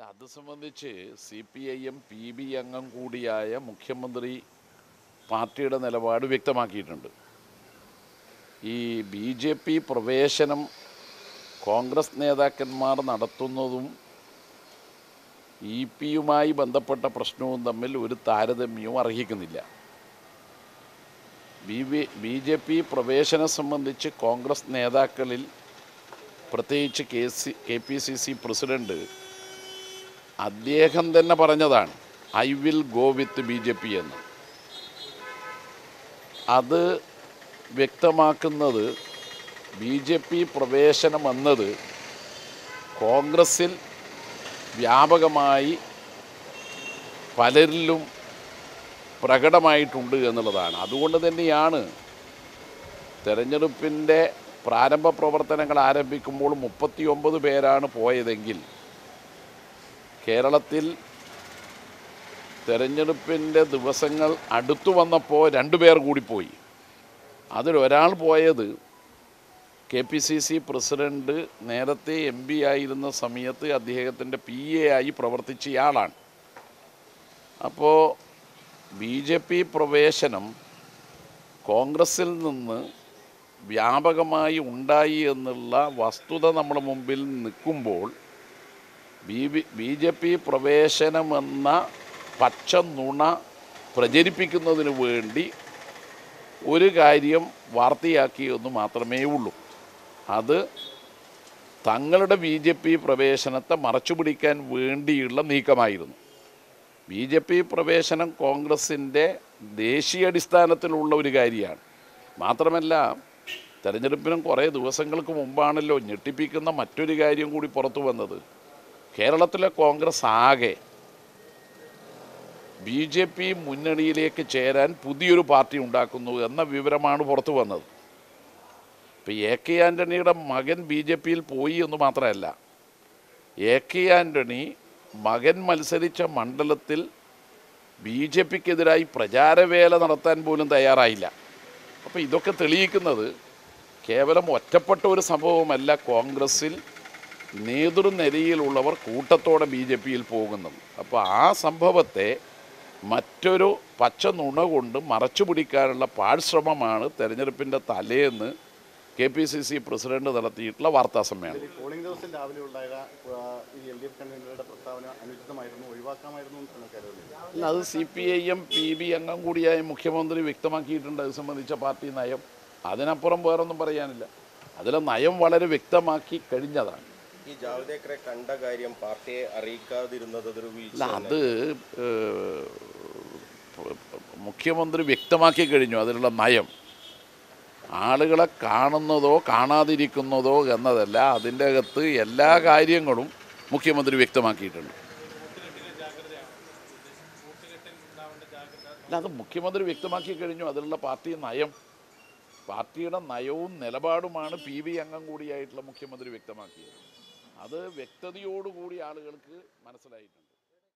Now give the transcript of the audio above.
അത് സംബന്ധിച്ച് CPIM PB അംഗം കൂടിയായ മുഖ്യമന്ത്രി പാർട്ടിയുടെ നിലപാട് വ്യക്തമാക്കിയിട്ടുണ്ട്. ഈ BJP പ്രവേശനം കോൺഗ്രസ് നേതാക്കന്മാർ നടത്തുന്നതും EP-യുമായി ബന്ധപ്പെട്ട പ്രശ്നവും തമ്മിൽ ഒരു താരതമ്യവും അർഹിക്കുന്നില്ല. BJP പ്രവേശനം സംബന്ധിച്ച് കോൺഗ്രസ് നേതാക്കളിൽ പ്രത്യേകിച്ച് KPCC പ്രസിഡന്റ് അദ്ദേഹം തന്നെ പറഞ്ഞതാണ് I will go with BJP എന്ന്. അത് വ്യക്തമാക്കുന്നത് BJP പ്രവേശനം എന്നത് കോൺഗ്രസിൽ വ്യാപകമായി പലരിലും പ്രകടമായിട്ടുണ്ട് എന്നുള്ളതാണ്. അതുകൊണ്ട് തന്നെയാണ് തെരഞ്ഞെടുപ്പിൻ്റെ പ്രാരംഭ പ്രവർത്തനങ്ങൾ ആരംഭിക്കുമ്പോൾ 39 പേരാണ് പോയതെങ്കിൽ കേരളത്തിൽ തെരഞ്ഞെടുപ്പിൻ്റെ ദിവസങ്ങൾ അടുത്തു വന്നപ്പോൾ 2 പേർ കൂടി പോയി. അതിലൊരാൾ പോയത് KPCC പ്രസിഡന്റ് നേരത്തെ MP ആയിരുന്ന സമയത്ത് അദ്ദേഹത്തിൻ്റെ PA ആയി പ്രവർത്തിച്ചയാളാണ്. അപ്പോൾ BJP പ്രവേശനം കോൺഗ്രസിൽ നിന്ന് വ്യാപകമായി ഉണ്ടായി എന്നുള്ള വസ്തുത നമ്മുടെ മുമ്പിൽ നിൽക്കുമ്പോൾ BJP പ്രവേശനമെന്ന പച്ച നുണ പ്രചരിപ്പിക്കുന്നതിന് വേണ്ടി ഒരു കാര്യം വാർത്തയാക്കിയെന്ന് മാത്രമേ ഉള്ളൂ. അത് തങ്ങളുടെ BJP പ്രവേശനത്തെ മറച്ചുപിടിക്കാൻ വേണ്ടിയുള്ള നീക്കമായിരുന്നു. BJP പ്രവേശനം കോൺഗ്രസിൻ്റെ ദേശീയാടിസ്ഥാനത്തിലുള്ള ഒരു കാര്യമാണ്. മാത്രമല്ല തെരഞ്ഞെടുപ്പിനും കുറേ ദിവസങ്ങൾക്ക് മുമ്പാണല്ലോ ഞെട്ടിപ്പിക്കുന്ന മറ്റൊരു കാര്യം കൂടി പുറത്തു വന്നത്. കേരളത്തിലെ കോൺഗ്രസ് ആകെ BJP മുന്നണിയിലേക്ക് ചേരാൻ പുതിയൊരു പാർട്ടി ഉണ്ടാക്കുന്നു എന്ന വിവരമാണ് പുറത്തു വന്നത്. ഇപ്പോൾ AK ആൻ്റണിയുടെ മകൻ BJPയിൽ പോയി എന്ന് മാത്രമല്ല, AK ആൻ്റണി മകൻ മത്സരിച്ച മണ്ഡലത്തിൽ BJPക്കെതിരായി പ്രചാരവേല നടത്താൻ പോലും തയ്യാറായില്ല. അപ്പോൾ ഇതൊക്കെ തെളിയിക്കുന്നത് കേവലം ഒറ്റപ്പെട്ട ഒരു സംഭവമല്ല, കോൺഗ്രസിൽ നേതൃനിരയിലുള്ളവർ കൂട്ടത്തോടെ BJPയിൽ പോകുന്നത്. അപ്പോൾ ആ സംഭവത്തെ മറ്റൊരു പച്ച നുണ കൊണ്ട് മറച്ചു പിടിക്കാനുള്ള പാഴ്ശ്രമമാണ് തെരഞ്ഞെടുപ്പിൻ്റെ തലേന്ന് KPCC പ്രസിഡന്റ് നടത്തിയിട്ടുള്ള വാർത്താ സമ്മേളനം. പോളിംഗ് ദിവസം രാവിലെ ഉണ്ടായ LDF കൺവീനറുടെ പ്രസ്താവന അനുചിതമായിരുന്നു, ഒഴിവാക്കാമായിരുന്നു എന്ന് കരുതുന്നില്ല. അല്ല, അത് CPIM PB അംഗം കൂടിയായ മുഖ്യമന്ത്രി വ്യക്തമാക്കിയിട്ടുണ്ട് അത് സംബന്ധിച്ച പാർട്ടി നയം. അതിനപ്പുറം വേറൊന്നും പറയാനില്ല. അതിലെ നയം വളരെ വ്യക്തമാക്കി കഴിഞ്ഞതാണ്. ഈ ജാവ്ദേക്കറെ കണ്ട കാര്യം പാർട്ടിയെ അറിയിക്കാതിരുന്നത് അതൊരു വീഴ്ച. അത് മുഖ്യമന്ത്രി വ്യക്തമാക്കി കഴിഞ്ഞു അതിലുള്ള നയം. ആളുകളെ കാണുന്നതോ കാണാതിരിക്കുന്നതോ എന്നതല്ല, അതിൻ്റെ അകത്ത് എല്ലാ കാര്യങ്ങളും മുഖ്യമന്ത്രി വ്യക്തമാക്കിയിട്ടുണ്ട്. അല്ല, അത് മുഖ്യമന്ത്രി വ്യക്തമാക്കി കഴിഞ്ഞു അതിലുള്ള പാർട്ടി നയം. പാർട്ടിയുടെ നയവും നിലപാടുമാണ് PB അംഗം കൂടിയായിട്ടുള്ള മുഖ്യമന്ത്രി വ്യക്തമാക്കിയത്. അത് വ്യക്തതയോടുകൂടി ആളുകൾക്ക് മനസ്സിലായിട്ടുണ്ട്.